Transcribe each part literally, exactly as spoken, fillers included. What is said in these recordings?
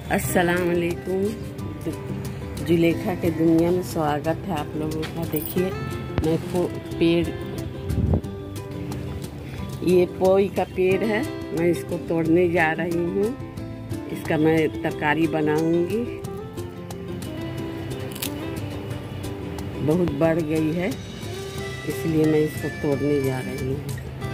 अस्सलाम वालेकुम। जुलेखा के दुनिया में स्वागत है आप लोगों का। देखिए मैं पेड़, ये पोई का पेड़ है, मैं इसको तोड़ने जा रही हूँ। इसका मैं तरकारी बनाऊंगी। बहुत बढ़ गई है इसलिए मैं इसको तोड़ने जा रही हूँ।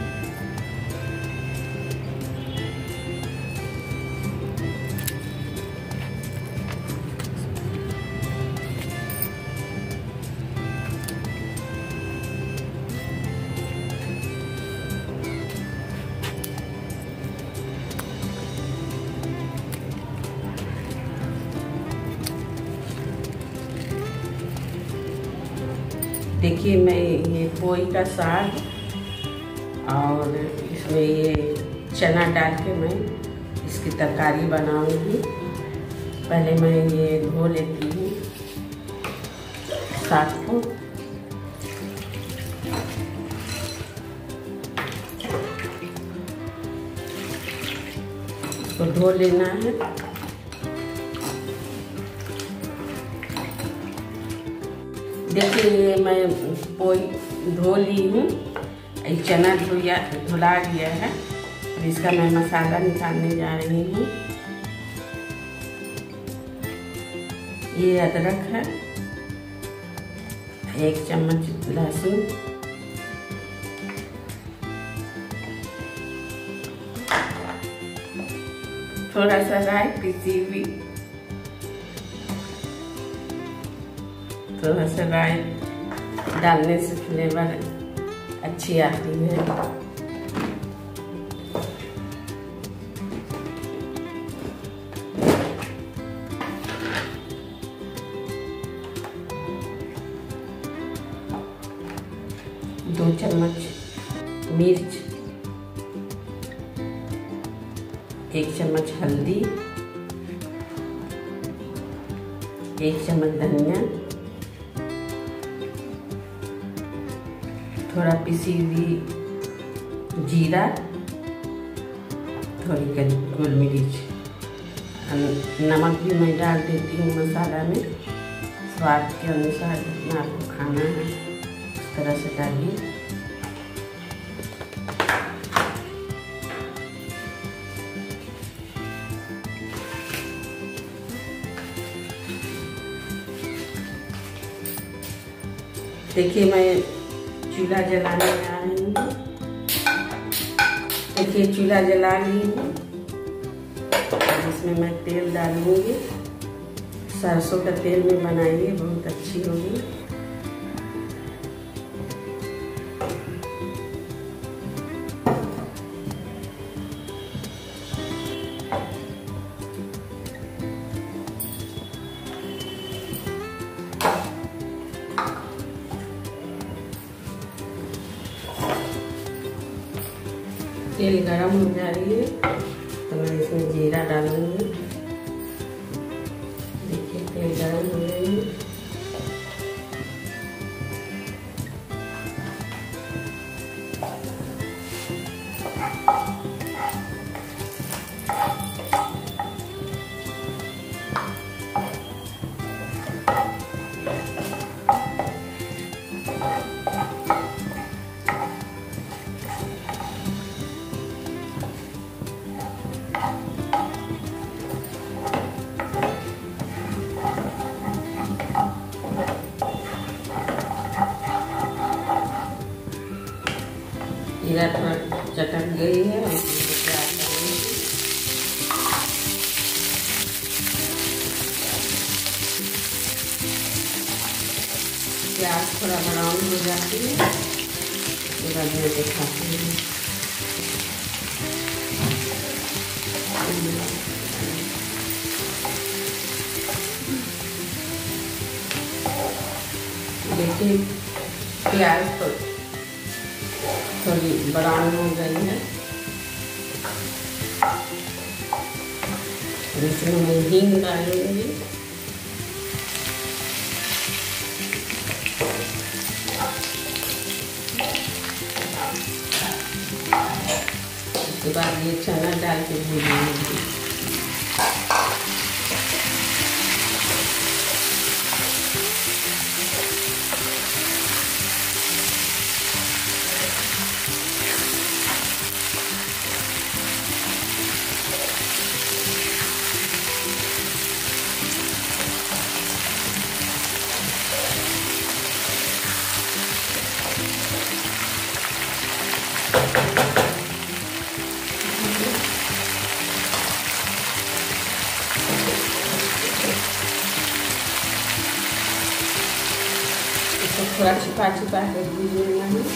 देखिए मैं ये पोई का साग और इसमें ये चना डाल के मैं इसकी तरकारी बनाऊंगी। पहले मैं ये धो लेती हूँ साग को। इसको धो लेना है। देखिए ये मैं पोई धो ली हूँ, ये चना धोया धुला गया है। और इसका मैं मसाला निकालने जा रही हूँ। ये अदरक है, एक चम्मच लहसुन, थोड़ा सा राई पिसी हुई, थोड़ा सा राई डालने से फ्लेवर अच्छी आती है। दो चम्मच मिर्च, एक चम्मच हल्दी, एक चम्मच धनिया, थोड़ा पिसी हुई जीरा, थोड़ी गोल मिर्च, नमक भी मैं डाल देती हूँ मसाला में। स्वाद के अनुसार जितना आपको खाना है उस तरह से डालिए। देखिए मैं चूल्हा जलाने आ रही हूँ। देखिए चूल्हा जला ली हूँ। इसमें मैं तेल डालूंगी। सरसों का तेल में बनाइए, बहुत अच्छी होगी। तेल गरम हो जा रही है तो मैं इसमें जीरा डालूंगी। देखिए तेल गरम हो रही है। जीरा थोड़ा चटक गई है और प्याज थोड़ा ब्राउन हो जाती है उसके बाद मैं दिखाती हूँ। देखिए प्याज तो थोड़ी ब्राउन हो गई है। इसमें मैं हींग डालूंगी। उसके बाद ये चना डाल के भूनूंगी। थोड़ा छिपा छिपा के भून लेना है।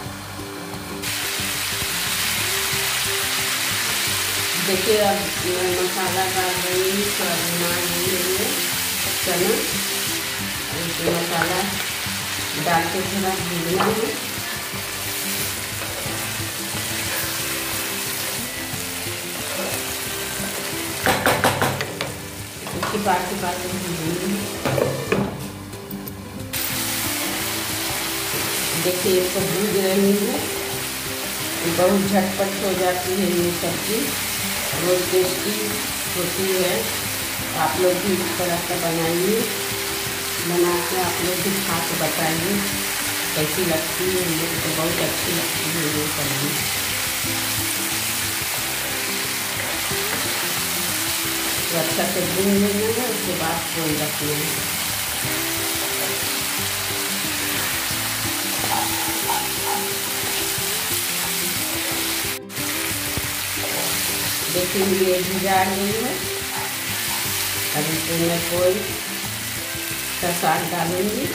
देखिए अब मैं मसाला डाल रही हूँ, थोड़ा भुना लिए चना, इसमें मसाला डाल के थोड़ा भूनना है। छिपा छिपा के भून। देखिए इसको भून रही है, बहुत झटपट हो जाती है ये सब्जी, बहुत टेस्टी होती है। आप लोग भी इस तरह का बनाइए, बना के आप लोग भी खा के बताइए कैसी लगती है। मुझे तो बहुत अच्छी लगती है ये सब्जी। तो अच्छा से भून लेना है, उसके बाद कोई रखना है। देखिए ये भुजा गई है। अब इसमें मैं कोई का साग डालूंगी।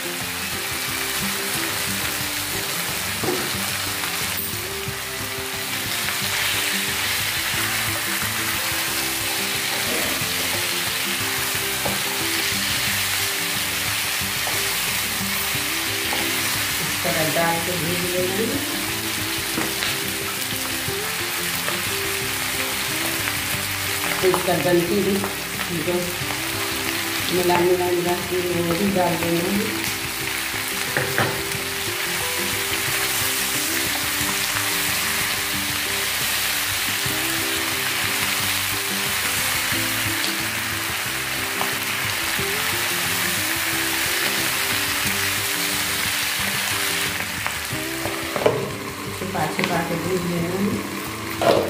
इस तरह डाल के भून लेंगे। इसका डंटी भी जो मिला मिला मिला के वो भी डाल देना है। छिपा छिपा के भून लेना है।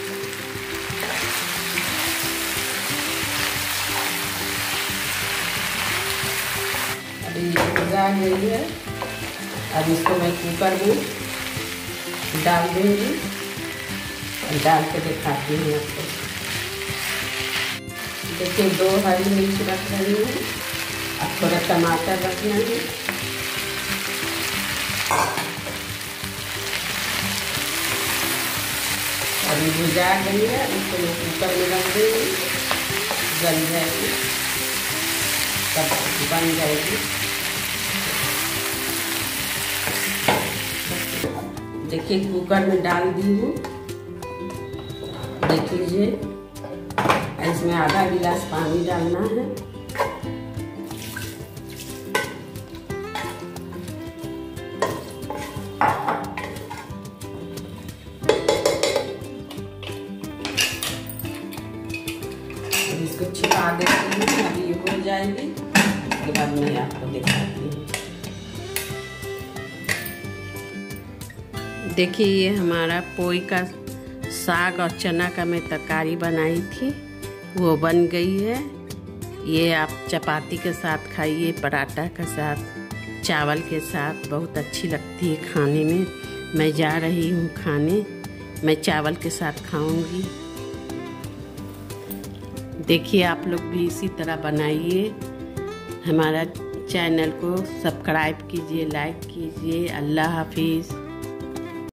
भुजा गई है। अब इसको मैं कुकर में डाल दूँगी और डाल के दिखाती हूँ आपको। देखिए दो हरी मिर्च रख रही हूँ, अब थोड़ा टमाटर रखना है। अभी भुजा गई है, इसको मैं कुकर में रख दूँगी, गल जाएगी तब बन जाएगी। देखिए कुकर में डाल दी हूँ। देख लीजिए, इसमें आधा गिलास पानी डालना है। इसको छिपा देती हूँ, अभी हो जाएगी, उसके बाद मैं आपको दिखाती हूँ। देखिए ये हमारा पोई का साग और चना का मैं तरकारी बनाई थी, वो बन गई है। ये आप चपाती के साथ खाइए, पराठा के साथ, चावल के साथ, बहुत अच्छी लगती है खाने में। मैं जा रही हूँ खाने, मैं चावल के साथ खाऊंगी। देखिए आप लोग भी इसी तरह बनाइए। हमारा चैनल को सब्सक्राइब कीजिए, लाइक कीजिए। अल्लाह हाफिज़।